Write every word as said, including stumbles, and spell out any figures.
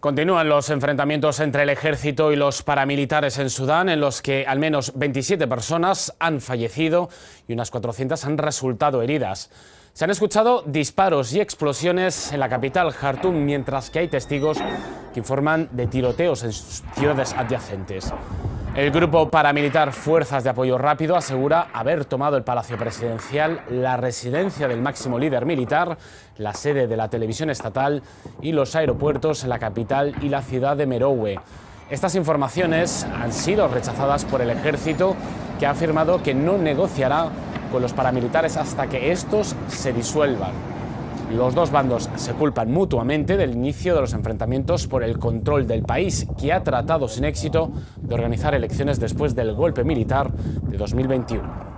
Continúan los enfrentamientos entre el ejército y los paramilitares en Sudán, en los que al menos veintisiete personas han fallecido y unas cuatrocientas han resultado heridas. Se han escuchado disparos y explosiones en la capital, Jartum, mientras que hay testigos que informan de tiroteos en ciudades adyacentes. El grupo paramilitar Fuerzas de Apoyo Rápido asegura haber tomado el Palacio Presidencial, la residencia del máximo líder militar, la sede de la televisión estatal y los aeropuertos en la capital y la ciudad de Merowe. Estas informaciones han sido rechazadas por el ejército, que ha afirmado que no negociará con los paramilitares hasta que estos se disuelvan. Los dos bandos se culpan mutuamente del inicio de los enfrentamientos por el control del país, que ha tratado sin éxito de organizar elecciones después del golpe militar de dos mil veintiuno.